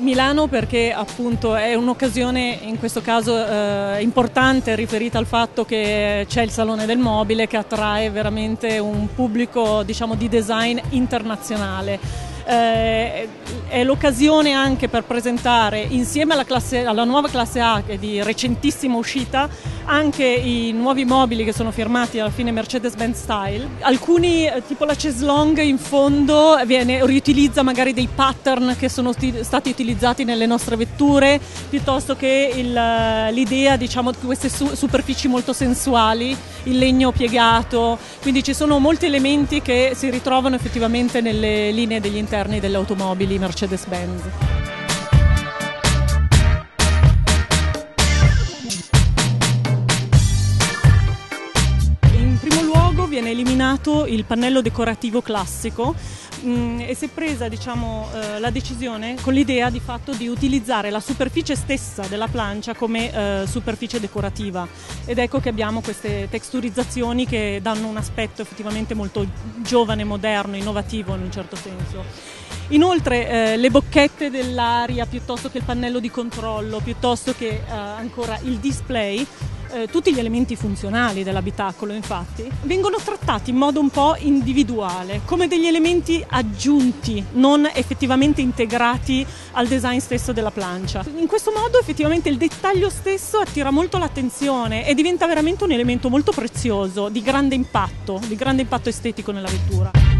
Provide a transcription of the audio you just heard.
Milano perché appunto è un'occasione in questo caso importante, riferita al fatto che c'è il Salone del Mobile che attrae veramente un pubblico, diciamo, di design internazionale. È l'occasione anche per presentare insieme alla nuova classe A, che è di recentissima uscita, anche i nuovi mobili che sono firmati alla fine Mercedes-Benz Style. Alcuni, tipo la Ceslong in fondo, riutilizza magari dei pattern che sono stati utilizzati nelle nostre vetture, piuttosto che l'idea, diciamo, di queste superfici molto sensuali, il legno piegato, quindi ci sono molti elementi che si ritrovano effettivamente nelle linee degli interni delle automobili Mercedes-Benz. In primo luogo viene eliminato il pannello decorativo classico e si è presa, diciamo, la decisione con l'idea di fatto di utilizzare la superficie stessa della plancia come superficie decorativa, ed ecco che abbiamo queste texturizzazioni che danno un aspetto effettivamente molto giovane, moderno, innovativo in un certo senso. Inoltre le bocchette dell'aria, piuttosto che il pannello di controllo, piuttosto che ancora il display, tutti gli elementi funzionali dell'abitacolo infatti vengono trattati in modo un po' individuale, come degli elementi aggiunti, non effettivamente integrati al design stesso della plancia. In questo modo effettivamente il dettaglio stesso attira molto l'attenzione e diventa veramente un elemento molto prezioso, di grande impatto estetico nella vettura.